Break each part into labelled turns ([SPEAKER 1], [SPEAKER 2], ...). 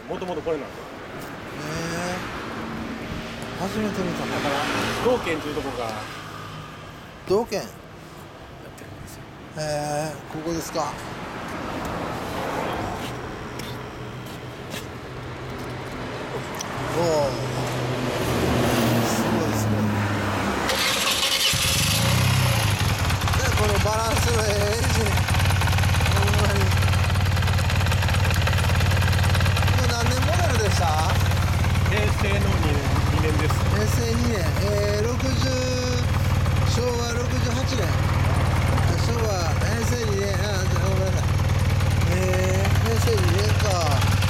[SPEAKER 1] もともとこれなんですよ。
[SPEAKER 2] 初めて見たな。
[SPEAKER 1] だから道県っていうとこが
[SPEAKER 2] 道県。
[SPEAKER 1] やってるんですよ。
[SPEAKER 2] ここですか。おお、すごいすごい。でこのバランスのエンジン、ほんまに。これ何年モデルでした？
[SPEAKER 1] 平成の2年です。
[SPEAKER 2] 平成2年、昭和68年、平成2年、ごめんなさい。平成2年か。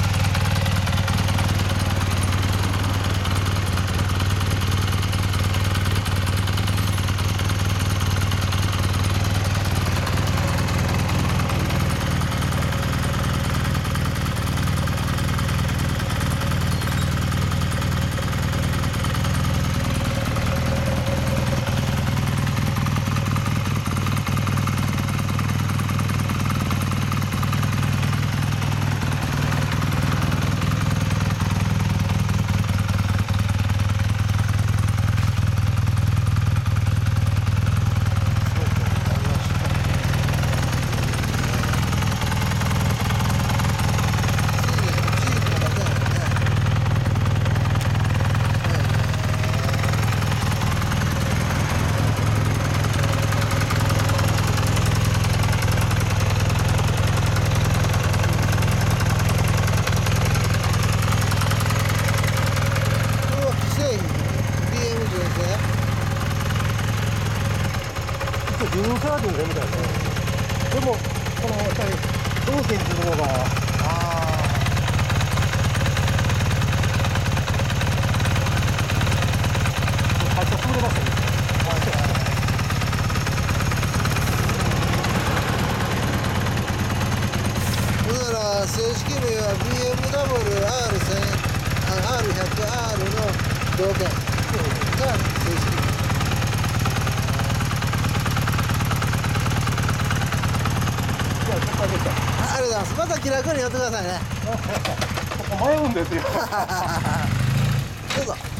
[SPEAKER 1] 自分サージングみたいな。でもこのやっぱり道県っていうところが入った潰れましたね。
[SPEAKER 2] だから正式名は BMW R100R の道県が正式名。
[SPEAKER 1] じゃあ、ここでした。
[SPEAKER 2] ありがとうございます。また気楽にやってくださいね。
[SPEAKER 1] ここ迷うんですよ。
[SPEAKER 2] どうぞ。